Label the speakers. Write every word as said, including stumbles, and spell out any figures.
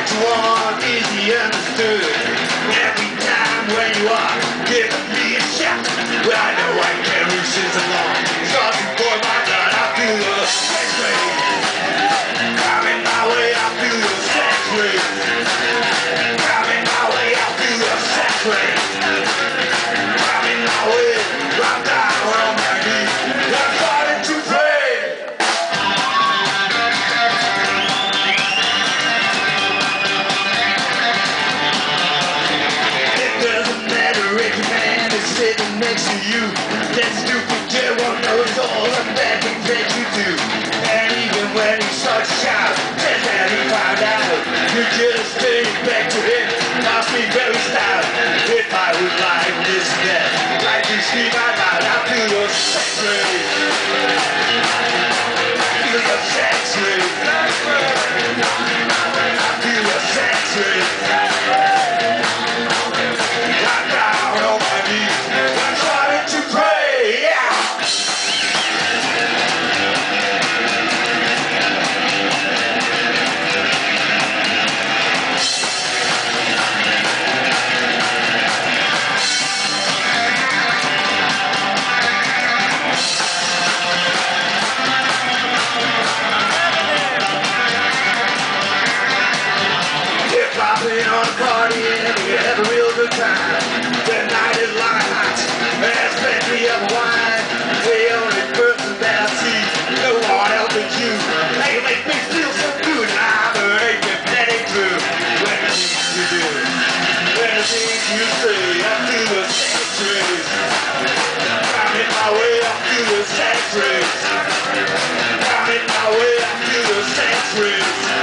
Speaker 1: want is he understood. Every time when you are giving me a shot, well, I know I can't reach this alone. Cause before my blood, I feel the sex wave. Coming my way, I feel the sex wave. Coming my way, I feel the sex wave. Coming my way, I'm down on my knees. I'm starting to pray. Sitting next to you, that stupid devil knows all the bad things that you do. And even when he starts to shout, just that he found out, you just take back to him, must be very stout. If I was like this then, like you scream out loud, I feel your sex rave. Feel your sex rave. I feel your sex rave. I'm down on my knees. On a party and we have a real good time. The night is like hot, there's plenty of wine. The only person that I see, no one else but you. They make me feel so good, I'm a hypnotic true. When the things you do, when the things you say, I feel the sex race. I'm in my way, I feel the sex race. I'm in my way, I feel the sex race.